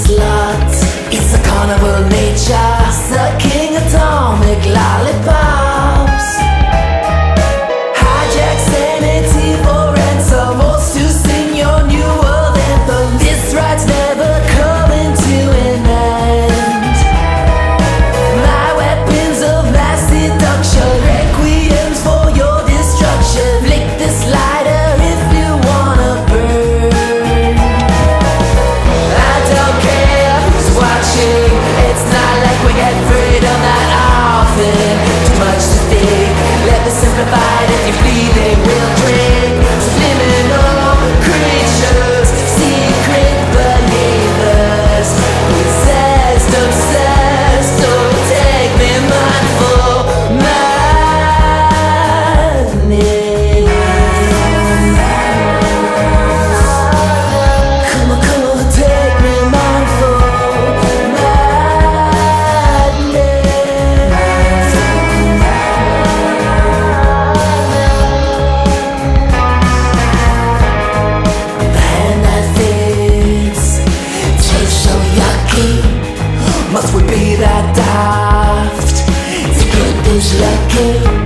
slut. It's a carnival nature, sucking atomic lollipops. Hijack sanity for ransom, forced to sing your new world anthem. This ride's never coming to an end. My weapons of mass seduction, requiems for your destruction. Flick this lighter if you wanna burn. I don't care who's watching. It's not like we get freedom that often. Too much to think, let me simplify it. If you bleed, they will drink. Subliminal creatures, secret believers, possessed, obsessed. Don't take me mindful madness. Come on, take me mindful madness. The hand that fits tastes so yucky. Must we be that daft to get this lucky?